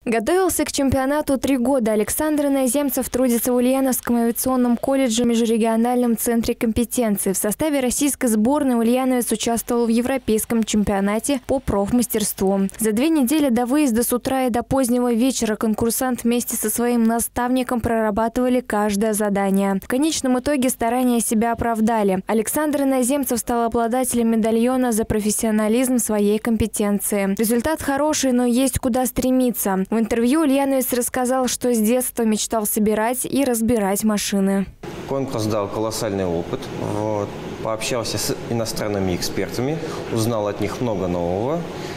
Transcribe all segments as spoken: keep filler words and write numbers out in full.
Готовился к чемпионату три года. Александр Иноземцев трудится в Ульяновском авиационном колледже в межрегиональном центре компетенции. В составе российской сборной ульяновец участвовал в европейском чемпионате по профмастерству. За две недели до выезда с утра и до позднего вечера конкурсант вместе со своим наставником прорабатывали каждое задание. В конечном итоге старания себя оправдали. Александр Иноземцев стал обладателем медальона за профессионализм своей компетенции. Результат хороший, но есть куда стремиться. В интервью ульяновец рассказал, что с детства мечтал собирать и разбирать машины. Конкурс дал колоссальный опыт. Вот. Пообщался с иностранными экспертами, узнал от них много нового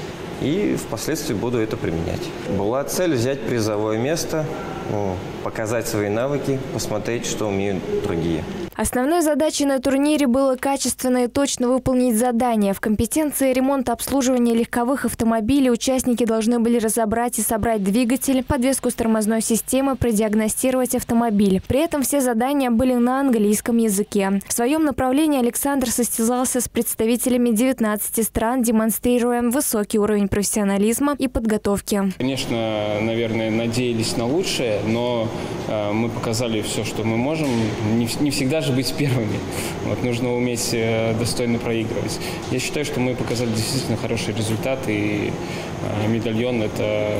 и впоследствии буду это применять. Была цель взять призовое место, ну, показать свои навыки, посмотреть, что умеют другие. Основной задачей на турнире было качественно и точно выполнить задание. В компетенции ремонта обслуживания легковых автомобилей участники должны были разобрать и собрать двигатель, подвеску с тормозной системы, продиагностировать автомобиль. При этом все задания были на английском языке. В своем направлении Александр состязался с представителями девятнадцати стран, демонстрируя высокий уровень профессионализма и подготовки. Конечно, наверное, надеялись на лучшее, но э, мы показали все, что мы можем. Не, не всегда же быть первыми. Вот, нужно уметь э, достойно проигрывать. Я считаю, что мы показали действительно хороший результат, и э, медальон – это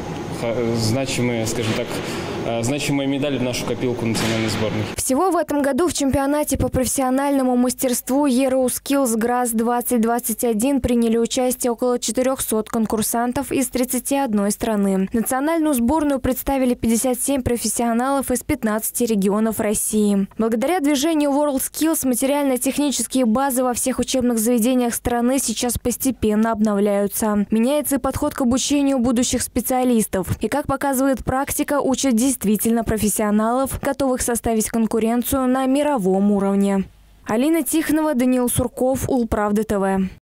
значимые, скажем так, значимая медаль в нашу копилку национальной сборной. Всего в этом году в чемпионате по профессиональному мастерству Euroskills ГРАСС двадцать двадцать один приняли участие около четырёхсот конкурсантов из тридцати одной страны. Национальную сборную представили пятьдесят семь профессионалов из пятнадцати регионов России. Благодаря движению WorldSkills материально-технические базы во всех учебных заведениях страны сейчас постепенно обновляются. Меняется и подход к обучению будущих специалистов. И, как показывает практика, учат действительно профессионалов, готовых составить конкуренцию на мировом уровне. Алина Тихонова, Даниил Сурков, Улправда ТВ.